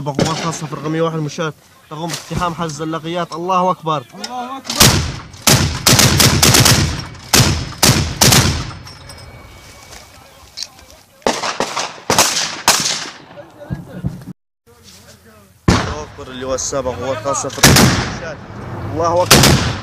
السابع قوات خاصة فرقة 101 المشاة تقوم باقتحام حجز الزلاقيات. الله أكبر. الله أكبر. الله أكبر. اللواء السابع قوات خاصة فرقة 101 المشاة. الله أكبر.